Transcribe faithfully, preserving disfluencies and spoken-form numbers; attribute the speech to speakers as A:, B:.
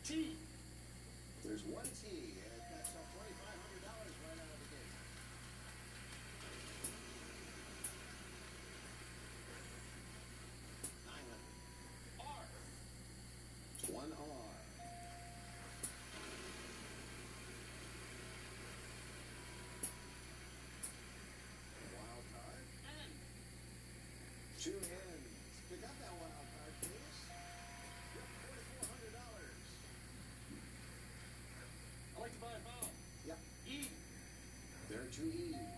A: T.
B: There's one T, and that's up twenty-five hundred dollars right out of the gate. nine hundred.
A: R.
B: One R. Wild card.
A: N.
B: Two N's. Pick up that wild card, please. Yep, forty-four hundred dollars.
A: I'd like to buy a vowel.
B: Yep.
A: E.
B: There are two E's.